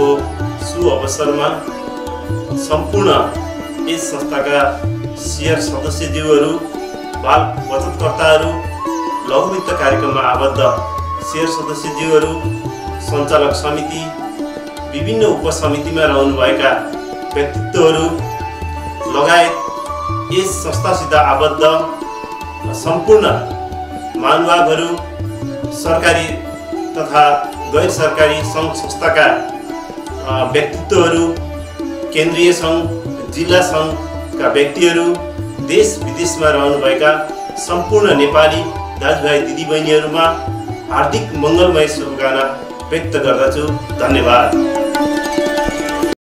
शुभ अवसरमा सम्पूर्ण यस संस्थाका शेयर सदस्यज्यूहरू, बाल बचतकर्ताहरू, लघु वित्त कार्यक्रममा आबद्ध शेयर सदस्यज्यूहरू, सञ्चालक समिति, विभिन्न उपसमितिमा रहनुभएका व्यक्तित्वहरू लगायत यस संस्थासित आबद्ध सम्पूर्ण महानुभावहरू, सरकारी तथा गैर सरकारी सङ्घ संस्थाका व्यक्तित्वहरू, केन्द्रीय सङ्घ, जिल्ला सङ्घका व्यक्तिहरू, देश विदेशमा रहनुभएका सम्पूर्ण नेपाली दाजुभाइ दिदीबहिनीहरूमा हार्दिक मङ्गलमय शुभकामना व्यक्त गर्दछु। धन्यवाद।